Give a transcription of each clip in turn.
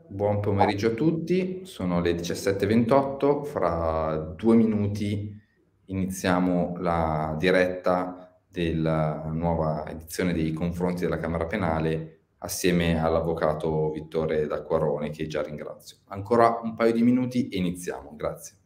Buon pomeriggio a tutti, sono le 17:28, fra 2 minuti iniziamo la diretta della nuova edizione dei confronti della Camera Penale assieme all'avvocato Vittore D'Acquarone, che già ringrazio. Ancora un paio di minuti e iniziamo, grazie.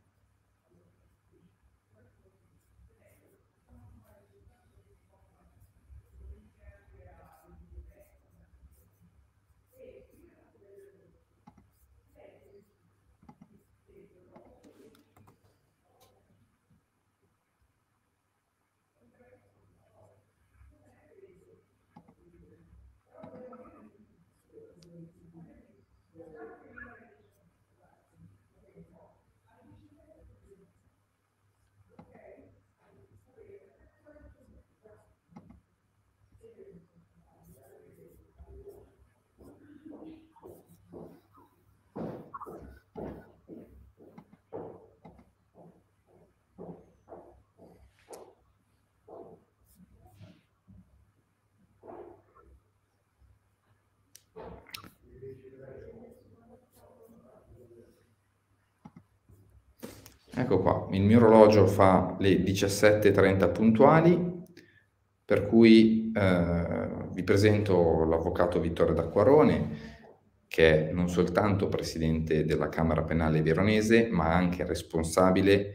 Ecco qua, il mio orologio fa le 17:30 puntuali, per cui vi presento l'avvocato Vittore D'Acquarone, che è non soltanto presidente della Camera Penale Veronese, ma anche responsabile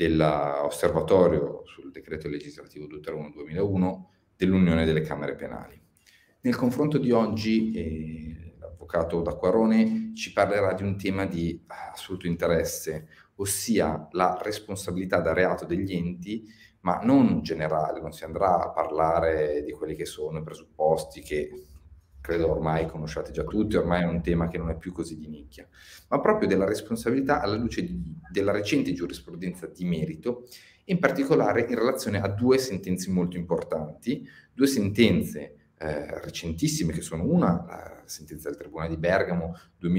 dell'osservatorio sul decreto legislativo 231/2001 dell'Unione delle Camere Penali. Nel confronto di oggi l'avvocato D'Acquarone ci parlerà di un tema di assoluto interesse, ossia la responsabilità da reato degli enti, ma non generale, non si andrà a parlare di quelli che sono i presupposti che credo ormai conosciate già tutti, ormai è un tema che non è più così di nicchia, ma proprio della responsabilità alla luce della recente giurisprudenza di merito, in particolare in relazione a due sentenze molto importanti, due sentenze recentissime, che sono una, la sentenza del Tribunale di Bergamo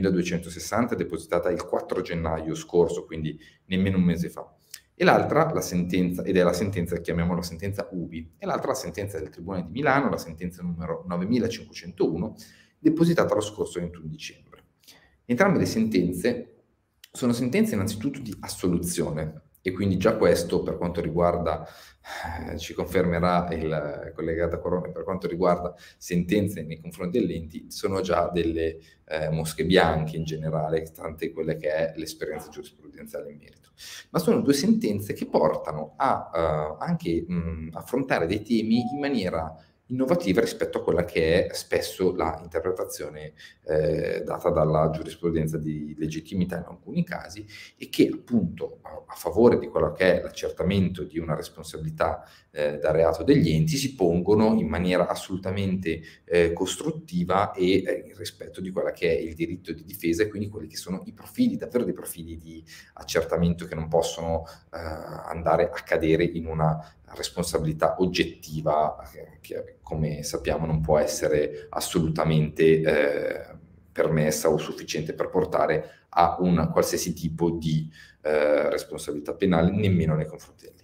2260, depositata il 4 gennaio scorso, quindi nemmeno un mese fa, e l'altra la sentenza, ed è la sentenza, chiamiamola sentenza UBI, e l'altra la sentenza del Tribunale di Milano, la sentenza numero 9501, depositata lo scorso 21 dicembre. Entrambe le sentenze sono sentenze innanzitutto di assoluzione, e quindi già questo, per quanto riguarda, ci confermerà il collega D'Acquarone, per quanto riguarda sentenze nei confronti degli enti, sono già delle mosche bianche in generale, tante quelle che è l'esperienza giurisprudenziale in merito. Ma sono due sentenze che portano a anche affrontare dei temi in maniera innovativa rispetto a quella che è spesso la interpretazione data dalla giurisprudenza di legittimità in alcuni casi, e che appunto a favore di quello che è l'accertamento di una responsabilità da reato degli enti si pongono in maniera assolutamente costruttiva e in rispetto di quella che è il diritto di difesa, e quindi quelli che sono i profili, davvero dei profili di accertamento che non possono andare a cadere in una responsabilità oggettiva che come sappiamo non può essere assolutamente permessa o sufficiente per portare a un qualsiasi tipo di responsabilità penale, nemmeno nei confronti dell'ente.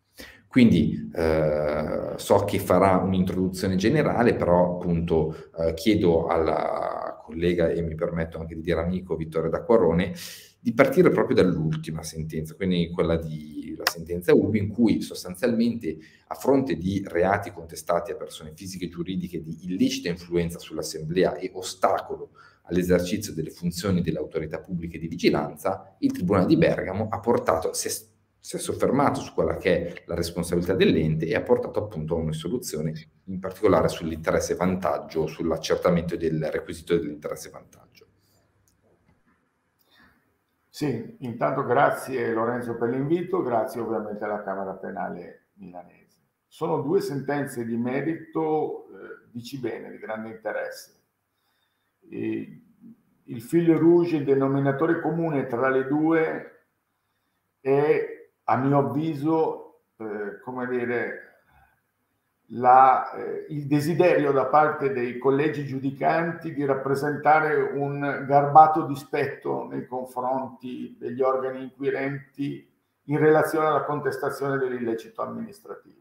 Quindi so che farà un'introduzione generale, però appunto chiedo alla collega, e mi permetto anche di dire amico, Vittore D'Acquarone, di partire proprio dall'ultima sentenza, quindi quella di la sentenza UBI, in cui sostanzialmente, a fronte di reati contestati a persone fisiche e giuridiche di illecita influenza sull'assemblea e ostacolo all'esercizio delle funzioni delle autorità pubbliche di vigilanza, il Tribunale di Bergamo ha portato, si è soffermato su quella che è la responsabilità dell'ente e ha portato appunto a una soluzione, in particolare sull'interesse vantaggio, sull'accertamento del requisito dell'interesse vantaggio. Sì, intanto grazie Lorenzo per l'invito, grazie ovviamente alla Camera Penale milanese. Sono due sentenze di merito, dici bene, di grande interesse. Il fil rouge, il denominatore comune tra le due è, a mio avviso, come dire, il desiderio da parte dei collegi giudicanti di rappresentare un garbato dispetto nei confronti degli organi inquirenti in relazione alla contestazione dell'illecito amministrativo.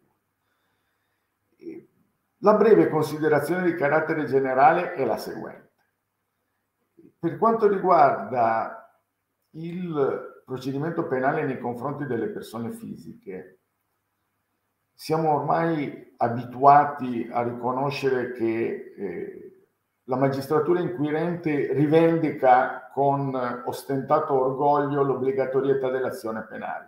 La breve considerazione di carattere generale è la seguente. Per quanto riguarda il procedimento penale nei confronti delle persone fisiche, siamo ormai abituati a riconoscere che la magistratura inquirente rivendica con ostentato orgoglio l'obbligatorietà dell'azione penale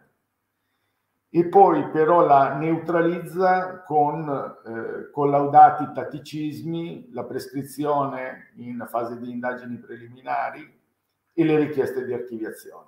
e poi però la neutralizza con collaudati tatticismi, la prescrizione in fase di indagini preliminari e le richieste di archiviazione.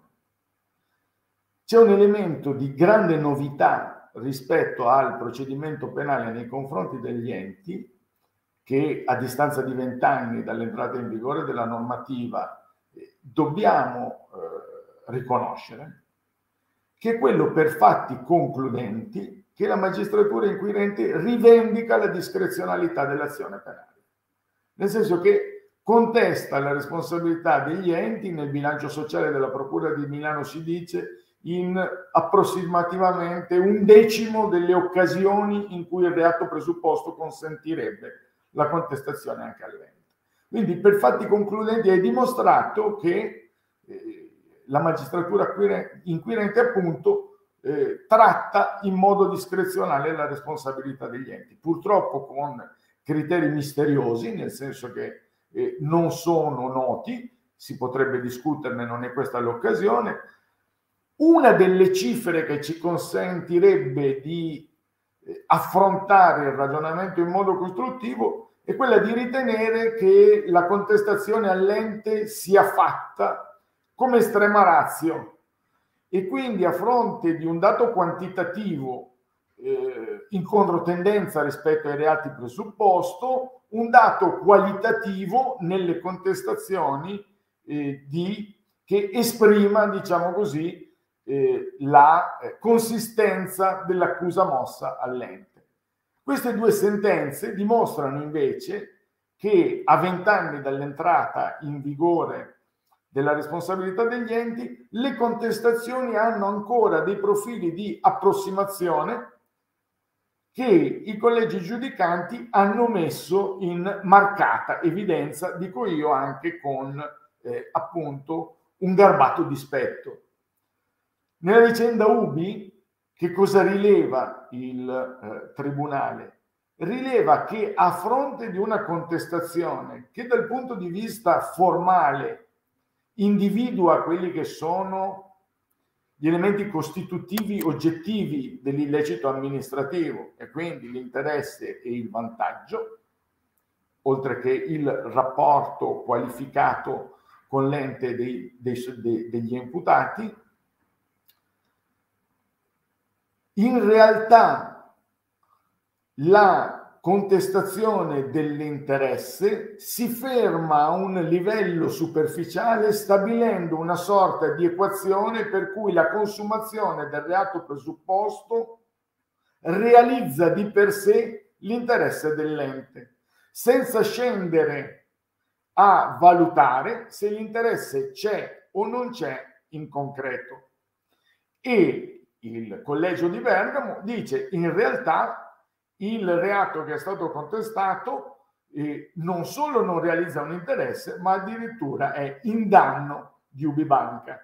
C'è un elemento di grande novità rispetto al procedimento penale nei confronti degli enti che a distanza di 20 anni dall'entrata in vigore della normativa dobbiamo riconoscere, che è quello per fatti concludenti che la magistratura inquirente rivendica la discrezionalità dell'azione penale. Nel senso che contesta la responsabilità degli enti, nel bilancio sociale della Procura di Milano si dice, in approssimativamente 1/10 delle occasioni in cui il reato presupposto consentirebbe la contestazione anche all'ente. Quindi per fatti concludenti è dimostrato che la magistratura inquirente appunto tratta in modo discrezionale la responsabilità degli enti, purtroppo con criteri misteriosi, nel senso che non sono noti, si potrebbe discuterne, non è questa l'occasione. Una delle cifre che ci consentirebbe di affrontare il ragionamento in modo costruttivo è quella di ritenere che la contestazione all'ente sia fatta come estrema ratio e quindi a fronte di un dato quantitativo in controtendenza rispetto ai reati presupposto, un dato qualitativo nelle contestazioni che esprima, diciamo così, la consistenza dell'accusa mossa all'ente. Queste due sentenze dimostrano invece che a 20 anni dall'entrata in vigore della responsabilità degli enti, le contestazioni hanno ancora dei profili di approssimazione che i collegi giudicanti hanno messo in marcata evidenza, dico io, anche con appunto un garbato dispetto. Nella vicenda Ubi, che cosa rileva il Tribunale? Rileva che a fronte di una contestazione che dal punto di vista formale individua quelli che sono gli elementi costitutivi oggettivi dell'illecito amministrativo e quindi l'interesse e il vantaggio, oltre che il rapporto qualificato con l'ente degli imputati, in realtà la contestazione dell'interesse si ferma a un livello superficiale stabilendo una sorta di equazione per cui la consumazione del reato presupposto realizza di per sé l'interesse dell'ente, senza scendere a valutare se l'interesse c'è o non c'è in concreto. E il Collegio di Bergamo dice in realtà il reato che è stato contestato non solo non realizza un interesse, ma addirittura è in danno di Ubibanca.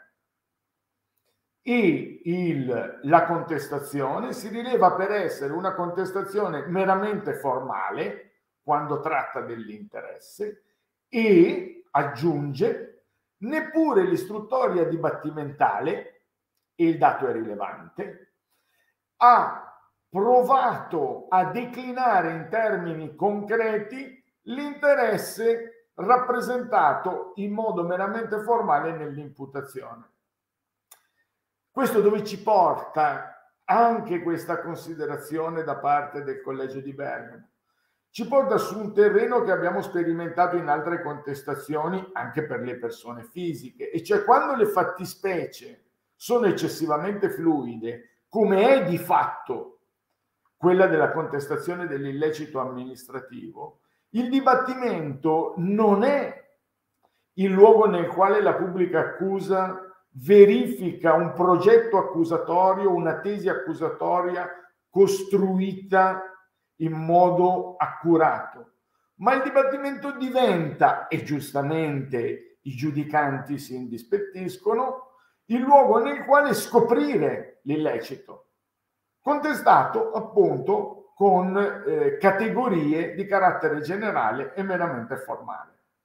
E la contestazione si rileva per essere una contestazione meramente formale, quando tratta dell'interesse, e aggiunge neppure l'istruttoria dibattimentale, e il dato è rilevante, ha provato a declinare in termini concreti l'interesse rappresentato in modo meramente formale nell'imputazione. Questo dove ci porta anche questa considerazione da parte del Collegio di Bergamo? Ci porta su un terreno che abbiamo sperimentato in altre contestazioni anche per le persone fisiche, e cioè quando le fattispecie sono eccessivamente fluide, come è di fatto quella della contestazione dell'illecito amministrativo, il dibattimento non è il luogo nel quale la pubblica accusa verifica un progetto accusatorio, una tesi accusatoria costruita in modo accurato, ma il dibattimento diventa, e giustamente, i giudicanti si indispettiscono, il luogo nel quale scoprire l'illecito, contestato appunto con categorie di carattere generale e meramente formale.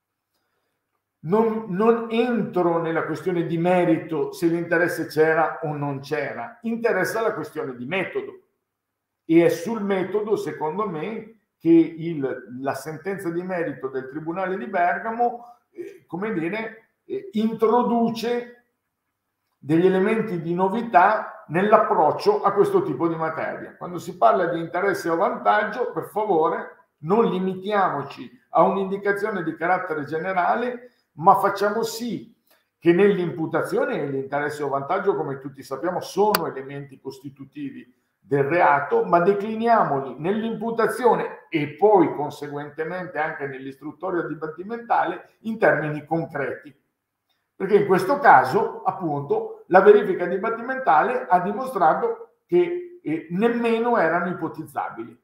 Non entro nella questione di merito se l'interesse c'era o non c'era, interessa la questione di metodo, e è sul metodo, secondo me, che la sentenza di merito del Tribunale di Bergamo come dire, introduce degli elementi di novità nell'approccio a questo tipo di materia. Quando si parla di interesse o vantaggio, per favore, non limitiamoci a un'indicazione di carattere generale, ma facciamo sì che nell'imputazione l'interesse o vantaggio, come tutti sappiamo, sono elementi costitutivi del reato, ma decliniamoli nell'imputazione e poi conseguentemente anche nell'istruttoria dibattimentale in termini concreti. Perché in questo caso, appunto, la verifica dibattimentale ha dimostrato che nemmeno erano ipotizzabili.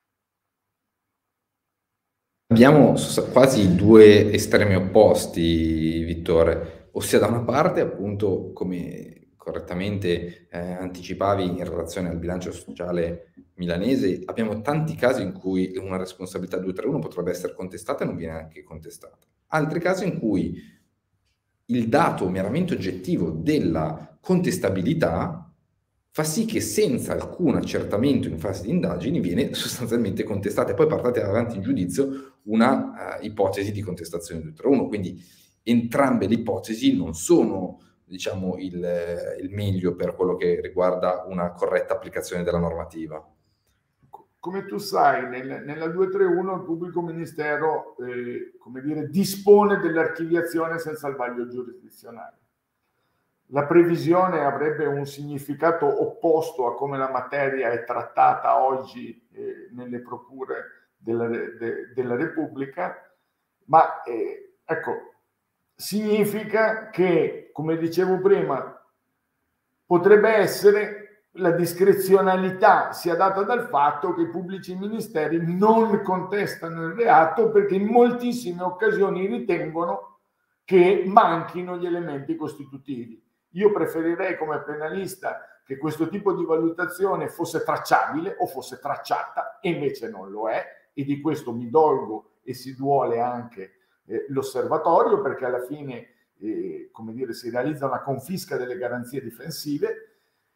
Abbiamo quasi due estremi opposti, Vittore, ossia da una parte, appunto, come correttamente anticipavi in relazione al bilancio sociale milanese, abbiamo tanti casi in cui una responsabilità 231 potrebbe essere contestata e non viene anche contestata. Altri casi in cui il dato meramente oggettivo della contestabilità fa sì che senza alcun accertamento in fase di indagini viene sostanzialmente contestata e poi portata avanti in giudizio una ipotesi di contestazione 231. Quindi entrambe le ipotesi non sono, diciamo, il meglio per quello che riguarda una corretta applicazione della normativa. Come tu sai, nella 231 il pubblico ministero come dire, dispone dell'archiviazione senza il vaglio giurisdizionale. La previsione avrebbe un significato opposto a come la materia è trattata oggi nelle procure della Repubblica, ma ecco, significa che, come dicevo prima, potrebbe essere la discrezionalità sia data dal fatto che i pubblici ministeri non contestano il reato perché in moltissime occasioni ritengono che manchino gli elementi costitutivi. Io preferirei come penalista che questo tipo di valutazione fosse tracciabile o fosse tracciata, e invece non lo è, e di questo mi dolgo e si duole anche l'osservatorio, perché alla fine come dire, si realizza una confisca delle garanzie difensive.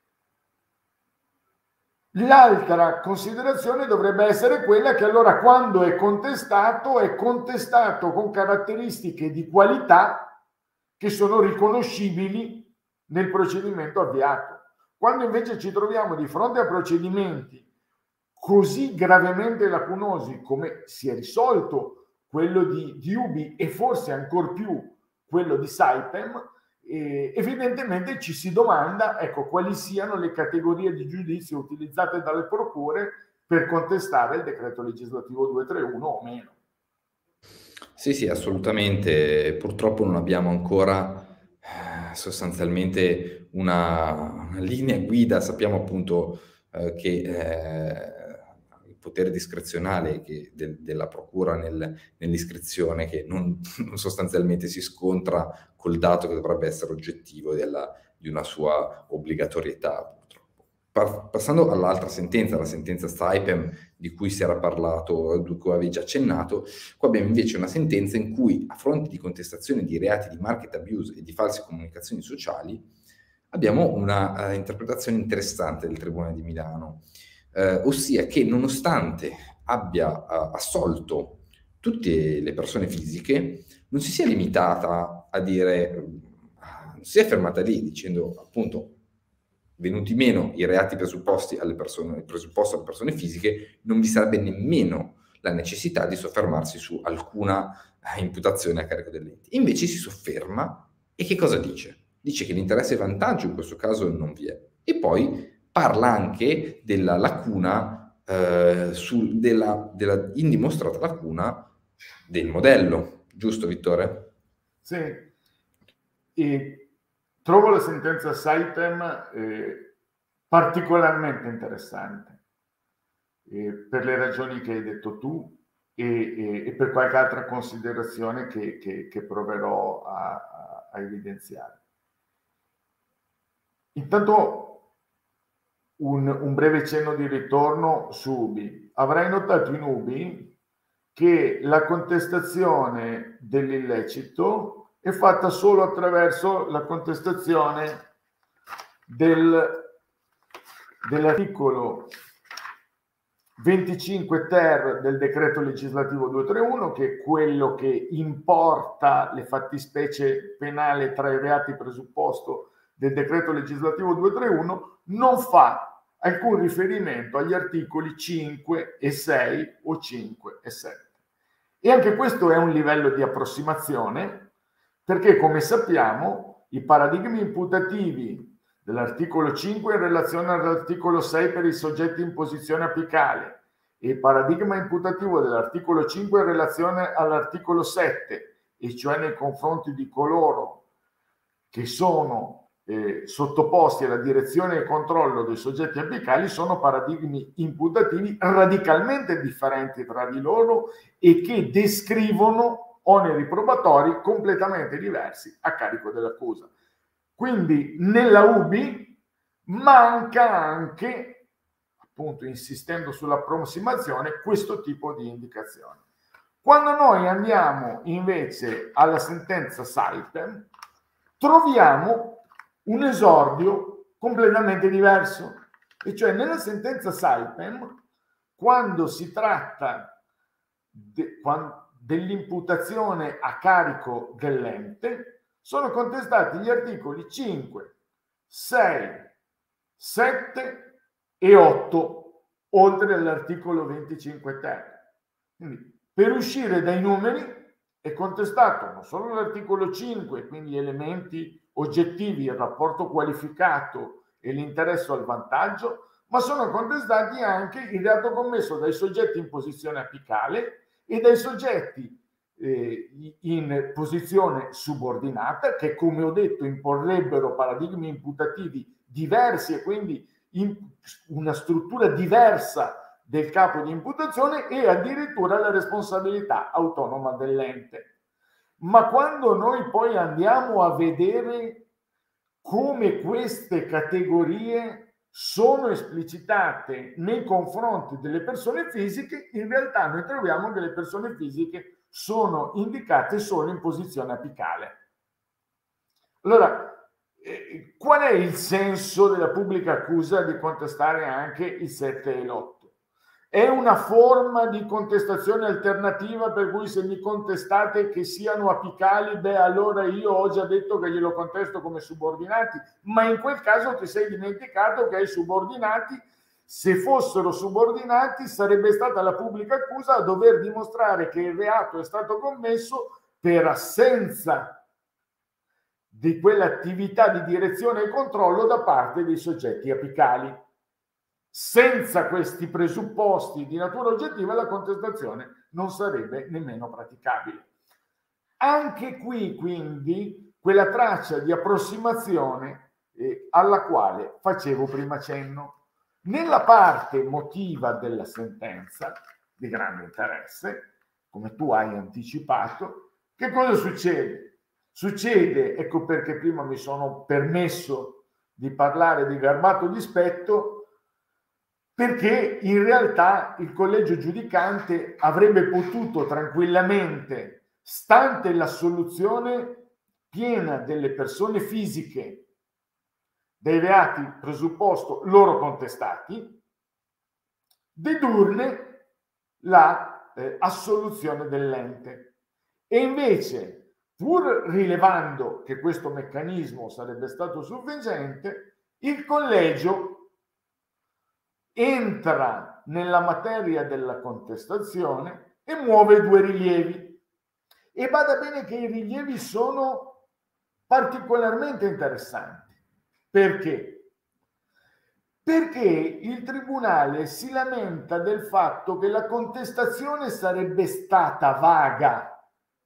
L'altra considerazione dovrebbe essere quella che allora quando è contestato con caratteristiche di qualità che sono riconoscibili nel procedimento avviato. Quando invece ci troviamo di fronte a procedimenti così gravemente lacunosi come si è risolto quello di Ubi e forse ancor più quello di Saipem, evidentemente ci si domanda, ecco, quali siano le categorie di giudizio utilizzate dalle procure per contestare il decreto legislativo 231 o meno. Sì, assolutamente. Purtroppo non abbiamo ancora sostanzialmente una linea guida. Sappiamo appunto che il potere discrezionale della procura nell'iscrizione che non sostanzialmente si scontra col dato che dovrebbe essere oggettivo di una sua obbligatorietà. Passando all'altra sentenza, la sentenza Saipem, di cui si era parlato, di cui avevi già accennato, qua abbiamo invece una sentenza in cui, a fronte di contestazione di reati di market abuse e di false comunicazioni sociali, abbiamo una interpretazione interessante del Tribunale di Milano, ossia che nonostante abbia assolto tutte le persone fisiche, non si sia limitata a dire, non si è fermata lì dicendo appunto venuti meno i reati presupposti alle persone fisiche, non vi sarebbe nemmeno la necessità di soffermarsi su alcuna imputazione a carico dell'ente. Invece si sofferma e che cosa dice? Dice che l'interesse e vantaggio in questo caso non vi è. E poi parla anche della lacuna, della indimostrata lacuna del modello. Giusto, Vittore? Sì. E trovo la sentenza Saipem particolarmente interessante per le ragioni che hai detto tu, e per qualche altra considerazione che proverò a evidenziare. Intanto un breve cenno di ritorno su Ubi. Avrai notato in Ubi che la contestazione dell'illecito è fatta solo attraverso la contestazione dell'articolo 25 ter del decreto legislativo 231, che è quello che importa le fattispecie penali tra i reati presupposto del decreto legislativo 231, non fa alcun riferimento agli articoli 5 e 6 o 5 e 7. E anche questo è un livello di approssimazione, perché come sappiamo i paradigmi imputativi dell'articolo 5 in relazione all'articolo 6 per i soggetti in posizione apicale e il paradigma imputativo dell'articolo 5 in relazione all'articolo 7, e cioè nei confronti di coloro che sono sottoposti alla direzione e controllo dei soggetti apicali, sono paradigmi imputativi radicalmente differenti tra di loro e che descrivono oneri probatori completamente diversi a carico dell'accusa. Quindi nella UBI manca anche, appunto insistendo sull'approssimazione, questo tipo di indicazione. Quando noi andiamo invece alla sentenza Saipem, troviamo un esordio completamente diverso, e cioè nella sentenza Saipem, quando si tratta dell'imputazione a carico dell'ente, sono contestati gli articoli 5, 6, 7 e 8, oltre all'articolo 25 ter. Quindi, per uscire dai numeri è contestato non solo l'articolo 5, quindi elementi oggettivi, il rapporto qualificato e l'interesse al vantaggio, ma sono contestati anche il reato commesso dai soggetti in posizione apicale e dai soggetti in posizione subordinata, che come ho detto imporrebbero paradigmi imputativi diversi e quindi una struttura diversa del capo di imputazione e addirittura la responsabilità autonoma dell'ente. Ma quando noi poi andiamo a vedere come queste categorie sono esplicitate nei confronti delle persone fisiche, in realtà noi troviamo che le persone fisiche sono indicate solo in posizione apicale. Allora, qual è il senso della pubblica accusa di contestare anche il 7 e l'8? È una forma di contestazione alternativa per cui se mi contestate che siano apicali, beh allora io ho già detto che glielo contesto come subordinati, ma in quel caso ti sei dimenticato che ai subordinati, se fossero subordinati, sarebbe stata la pubblica accusa a dover dimostrare che il reato è stato commesso per assenza di quell'attività di direzione e controllo da parte dei soggetti apicali. Senza questi presupposti di natura oggettiva la contestazione non sarebbe nemmeno praticabile. Anche qui quindi quella traccia di approssimazione alla quale facevo prima cenno. Nella parte motiva della sentenza, di grande interesse, come tu hai anticipato, che cosa succede? Succede, ecco perché prima mi sono permesso di parlare di garbato dispetto, perché in realtà il collegio giudicante avrebbe potuto tranquillamente, stante l'assoluzione piena delle persone fisiche dei reati presupposto loro contestati, dedurne la assoluzione dell'ente. E invece, pur rilevando che questo meccanismo sarebbe stato sufficiente, il collegio entra nella materia della contestazione e muove due rilievi. E bada bene che i rilievi sono particolarmente interessanti. Perché? Perché il tribunale si lamenta del fatto che la contestazione sarebbe stata vaga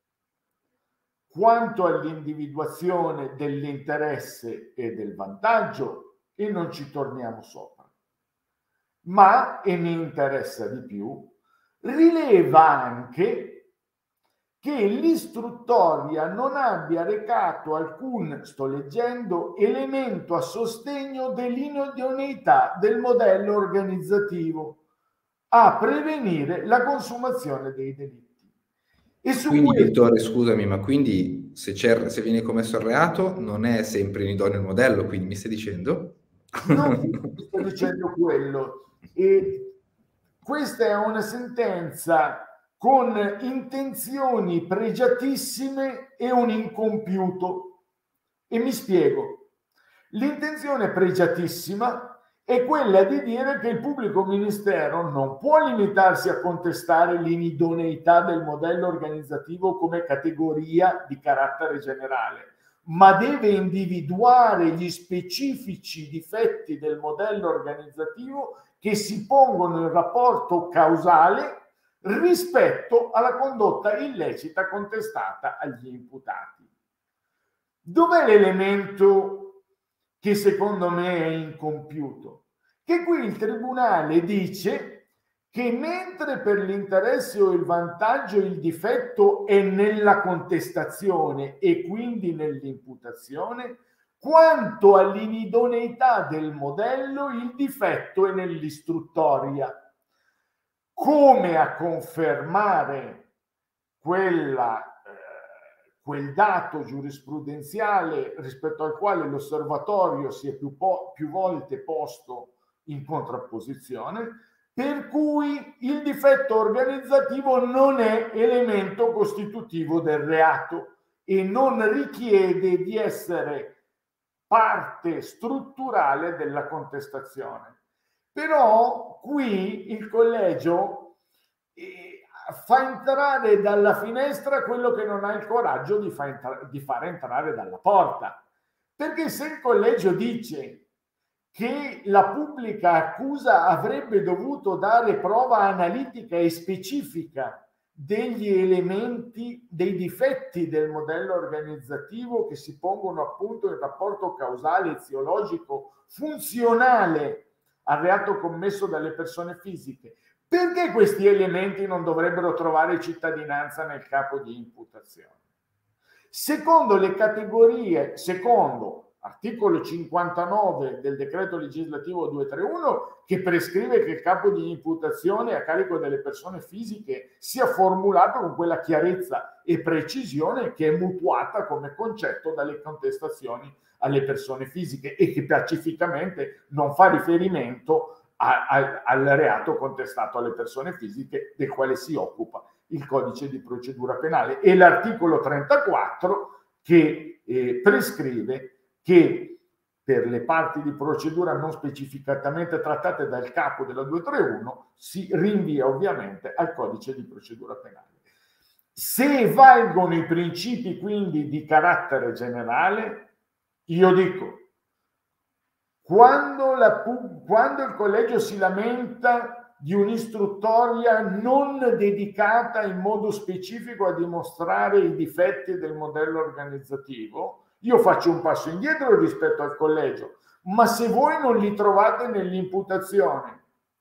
quanto all'individuazione dell'interesse e del vantaggio, e non ci torniamo sopra. Ma, e mi interessa di più, rileva anche che l'istruttoria non abbia recato alcun, sto leggendo, elemento a sostegno dell'idoneità del modello organizzativo a prevenire la consumazione dei delitti. E su quindi, Vittore, scusami, ma quindi se viene commesso il reato non è sempre in idoneo il modello, quindi mi stai dicendo? Non sto dicendo quello. E questa è una sentenza con intenzioni pregiatissime e un incompiuto. E mi spiego. L'intenzione pregiatissima è quella di dire che il pubblico ministero non può limitarsi a contestare l'inidoneità del modello organizzativo come categoria di carattere generale, ma deve individuare gli specifici difetti del modello organizzativo che si pongono in rapporto causale rispetto alla condotta illecita contestata agli imputati. Dov'è l'elemento che secondo me è incompiuto? Che qui il tribunale dice che mentre per l'interesse o il vantaggio il difetto è nella contestazione e quindi nell'imputazione, quanto all'inidoneità del modello il difetto è nell'istruttoria. Come a confermare quel dato giurisprudenziale rispetto al quale l'osservatorio si è più volte posto in contrapposizione, per cui il difetto organizzativo non è elemento costitutivo del reato e non richiede di essere parte strutturale della contestazione. Però qui il collegio fa entrare dalla finestra quello che non ha il coraggio di far entrare dalla porta. Perché se il collegio dice che la pubblica accusa avrebbe dovuto dare prova analitica e specifica degli elementi, dei difetti del modello organizzativo che si pongono appunto in rapporto causale, eziologico, funzionale al reato commesso dalle persone fisiche, perché questi elementi non dovrebbero trovare cittadinanza nel capo di imputazione? Secondo le categorie, secondo articolo 59 del decreto legislativo 231, che prescrive che il capo di imputazione a carico delle persone fisiche sia formulato con quella chiarezza e precisione che è mutuata come concetto dalle contestazioni alle persone fisiche e che pacificamente non fa riferimento al reato contestato alle persone fisiche del quale si occupa il codice di procedura penale, e l'articolo 34 che prescrive che per le parti di procedura non specificatamente trattate dal capo della 231 si rinvia ovviamente al codice di procedura penale. Se valgono i principi quindi di carattere generale, io dico, quando il collegio si lamenta di un'istruttoria non dedicata in modo specifico a dimostrare i difetti del modello organizzativo, io faccio un passo indietro rispetto al collegio, ma se voi non li trovate nell'imputazione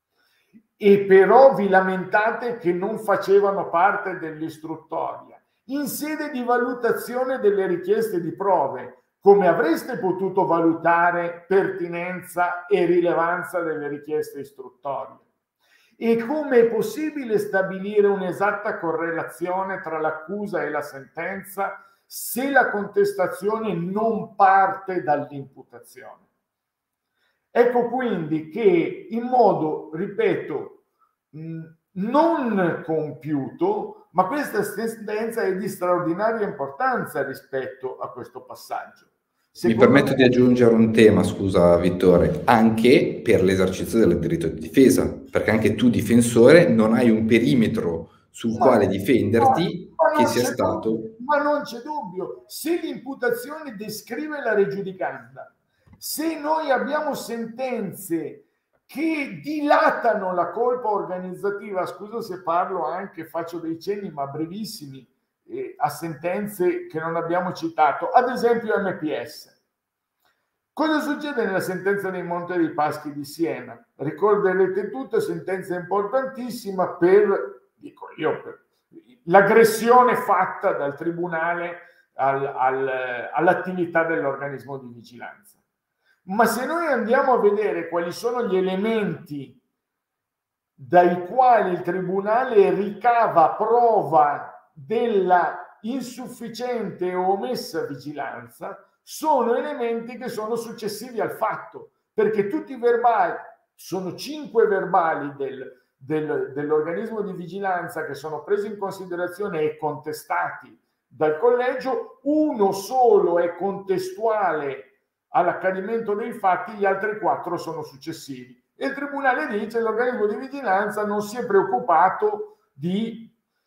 e però vi lamentate che non facevano parte dell'istruttoria, in sede di valutazione delle richieste di prove, come avreste potuto valutare pertinenza e rilevanza delle richieste istruttorie? E come è possibile stabilire un'esatta correlazione tra l'accusa e la sentenza se la contestazione non parte dall'imputazione? Ecco quindi che in modo, ripeto, non compiuto, ma questa sentenza è di straordinaria importanza rispetto a questo passaggio. Mi permetto di aggiungere un tema, scusa Vittore, anche per l'esercizio del diritto di difesa, perché anche tu difensore non hai un perimetro sul quale difenderti che sia stato... Ma non c'è dubbio, se l'imputazione descrive la regiudicanda, se noi abbiamo sentenze che dilatano la colpa organizzativa, scusa se parlo anche, faccio dei cenni ma brevissimi, a sentenze che non abbiamo citato, ad esempio MPS. Cosa succede nella sentenza dei Monte dei Paschi di Siena? Ricorderete tutte, sentenza importantissima per dico io, l'aggressione fatta dal tribunale all'attività dell'organismo di vigilanza. Ma se noi andiamo a vedere quali sono gli elementi dai quali il tribunale ricava prova della insufficiente o omessa vigilanza, sono elementi che sono successivi al fatto, perché tutti i verbali, sono 5 verbali dell'organismo di vigilanza che sono presi in considerazione e contestati dal collegio, uno solo è contestuale all'accadimento dei fatti, gli altri 4 sono successivi. E il tribunale dice che l'organismo di vigilanza non si è preoccupato di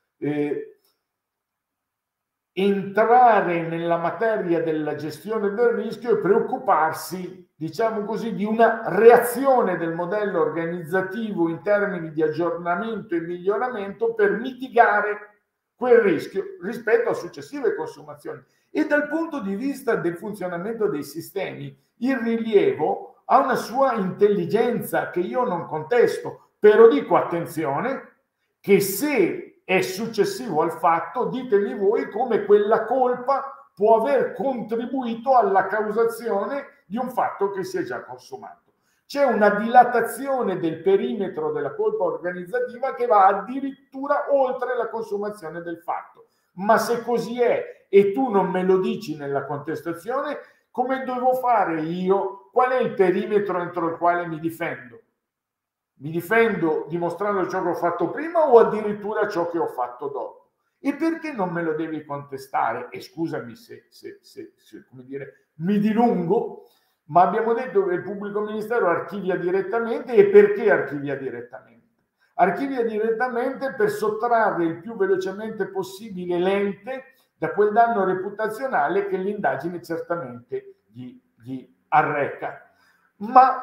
entrare nella materia della gestione del rischio e preoccuparsi, diciamo così, di una reazione del modello organizzativo in termini di aggiornamento e miglioramento per mitigare quel rischio rispetto a successive consumazioni. E dal punto di vista del funzionamento dei sistemi, il rilievo ha una sua intelligenza che io non contesto, però dico attenzione che se è successivo al fatto, ditemi voi come quella colpa può aver contribuito alla causazione di un fatto che si è già consumato. C'è una dilatazione del perimetro della colpa organizzativa che va addirittura oltre la consumazione del fatto. Ma se così è e tu non me lo dici nella contestazione, come devo fare io? Qual è il perimetro entro il quale mi difendo? Mi difendo dimostrando ciò che ho fatto prima o addirittura ciò che ho fatto dopo? E perché non me lo devi contestare? E scusami se come dire, mi dilungo, ma abbiamo detto che il pubblico ministero archivia direttamente. E perché archivia direttamente? Archivia direttamente per sottrarre il più velocemente possibile l'ente da quel danno reputazionale che l'indagine certamente gli arreca. Ma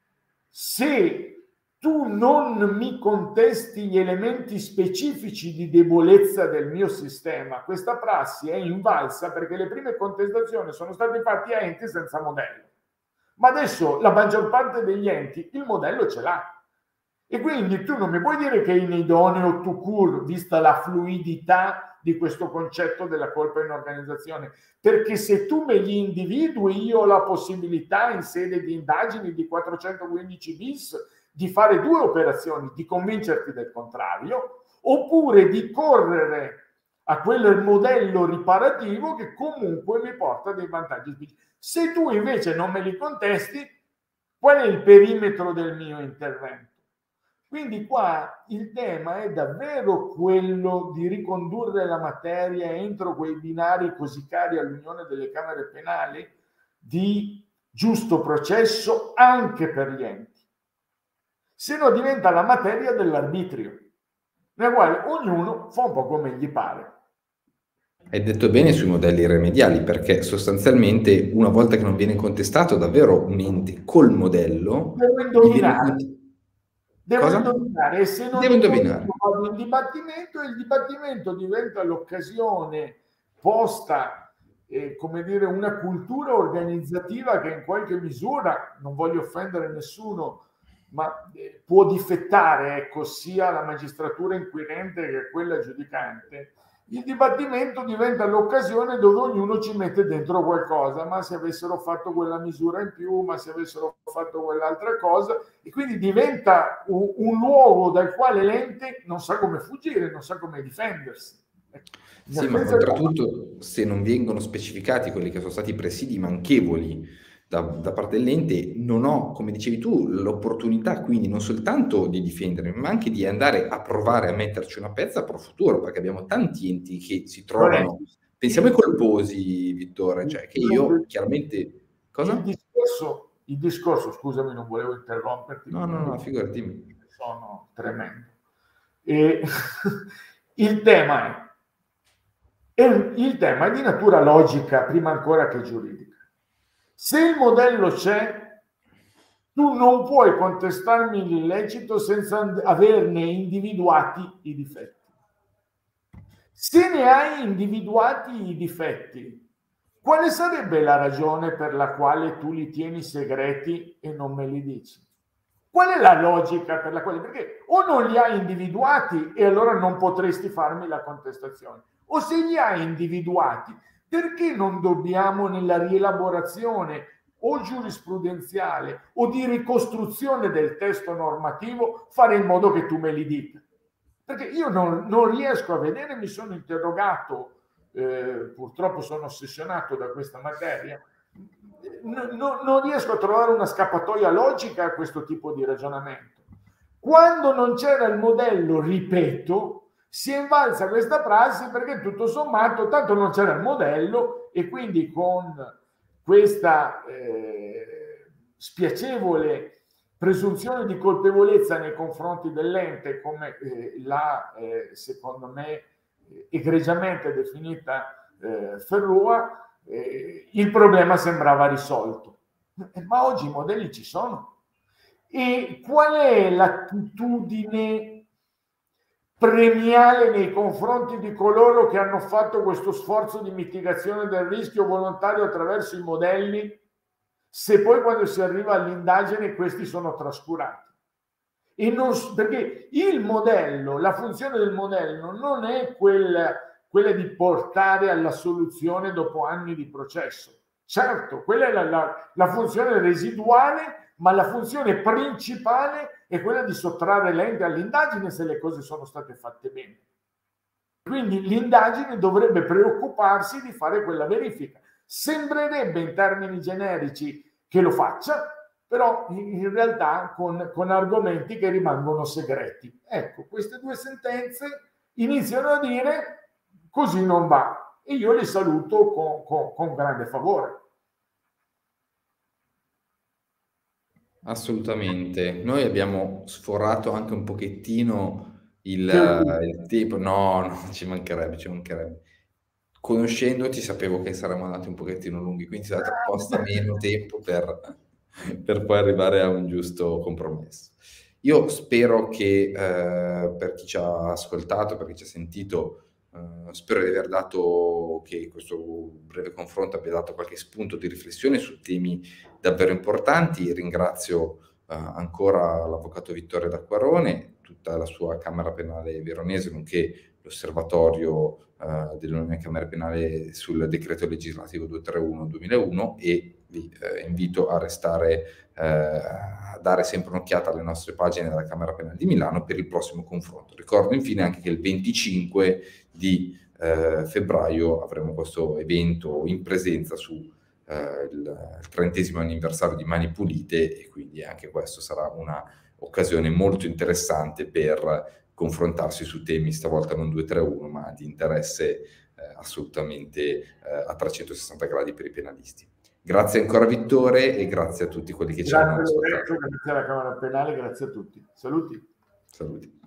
se tu non mi contesti gli elementi specifici di debolezza del mio sistema, questa prassi è invalsa, perché le prime contestazioni sono state fatte a enti senza modello. Ma adesso la maggior parte degli enti il modello ce l'ha. E quindi tu non mi puoi dire che è inidoneo tout court, vista la fluidità di questo concetto della colpa in organizzazione, perché se tu me li individui, io ho la possibilità in sede di indagini di 415 bis di fare 2 operazioni: di convincerti del contrario, oppure di correre a quel modello riparativo che comunque mi porta dei vantaggi specifici. Se tu invece non me li contesti, qual è il perimetro del mio intervento? Quindi qua il tema è davvero quello di ricondurre la materia entro quei binari così cari all'Unione delle Camere Penali di giusto processo anche per gli enti. Se no diventa la materia dell'arbitrio, nella quale ognuno fa un po' come gli pare. Hai detto bene sui modelli remediali, perché sostanzialmente una volta che non viene contestato davvero un ente col modello, devo indovinare. Devo indovinare, e se non indovinare, vado in dibattimento, e il dibattimento diventa l'occasione posta, come dire, una cultura organizzativa che in qualche misura, non voglio offendere nessuno, ma può difettare, ecco, sia la magistratura inquirente che quella giudicante. Il dibattimento diventa l'occasione dove ognuno ci mette dentro qualcosa: ma se avessero fatto quella misura in più, ma se avessero fatto quell'altra cosa, e quindi diventa un luogo dal quale l'ente non sa come fuggire, non sa come difendersi. Sì, ma oltretutto, se non vengono specificati quelli che sono stati presidi manchevoli da parte dell'ente, non ho, come dicevi tu, l'opportunità quindi non soltanto di difendermi, ma anche di andare a provare a metterci una pezza pro futuro, perché abbiamo tanti enti che si trovano, pensiamo ai colposi, Vittore, cioè che io chiaramente... Cosa? Il discorso, scusami, non volevo interromperti. No, figurati. Sono tremendo. E il tema è di natura logica prima ancora che giuridica. Se il modello c'è, tu non puoi contestarmi l'illecito senza averne individuati i difetti. Se ne hai individuati i difetti, quale sarebbe la ragione per la quale tu li tieni segreti e non me li dici? Qual è la logica per la quale? Perché o non li hai individuati e allora non potresti farmi la contestazione, o se li hai individuati, perché non dobbiamo nella rielaborazione o giurisprudenziale o di ricostruzione del testo normativo fare in modo che tu me li dica? Perché io non riesco a vedere, mi sono interrogato, purtroppo sono ossessionato da questa materia, non riesco a trovare una scappatoia logica a questo tipo di ragionamento. Quando non c'era il modello, ripeto, si è invalsa questa prassi perché tutto sommato tanto non c'era il modello e quindi con questa spiacevole presunzione di colpevolezza nei confronti dell'ente, come secondo me egregiamente definita Ferrua, il problema sembrava risolto. Ma oggi i modelli ci sono. E qual è l'attitudine premiale nei confronti di coloro che hanno fatto questo sforzo di mitigazione del rischio volontario attraverso i modelli, se poi quando si arriva all'indagine questi sono trascurati? E non, perché il modello, la funzione del modello non è quella di portare alla soluzione dopo anni di processo. Certo, quella è la funzione residuale, ma la funzione principale è quella di sottrarre l'ente all'indagine se le cose sono state fatte bene. Quindi l'indagine dovrebbe preoccuparsi di fare quella verifica. Sembrerebbe in termini generici che lo faccia, però in realtà con argomenti che rimangono segreti. Ecco, queste due sentenze iniziano a dire così non va e io li saluto con grande favore. Assolutamente. Noi abbiamo sforato anche un pochettino il tempo. No, ci mancherebbe, ci mancherebbe. Conoscendoti sapevo che saremmo andati un pochettino lunghi, quindi ti ho dato apposta meno tempo per poi arrivare a un giusto compromesso. Io spero che per chi ci ha ascoltato, per chi ci ha sentito, spero di aver dato, che questo breve confronto abbia dato qualche spunto di riflessione su temi davvero importanti. Ringrazio ancora l'avvocato Vittorio D'Acquarone, tutta la sua Camera Penale Veronese, nonché l'osservatorio dell'Unione Camere Penale sul decreto legislativo 231/2001 e vi invito a restare, a dare sempre un'occhiata alle nostre pagine della Camera Penale di Milano per il prossimo confronto. Ricordo infine anche che il 25 di febbraio avremo questo evento in presenza su il 30° anniversario di Mani Pulite e quindi anche questo sarà una occasione molto interessante per confrontarsi su temi stavolta non 231 ma di interesse assolutamente a 360 gradi per i penalisti. Grazie ancora Vittore e grazie a tutti quelli che ci hanno ascoltato. Grazie alla Camera Penale, grazie a tutti. Saluti. Saluti.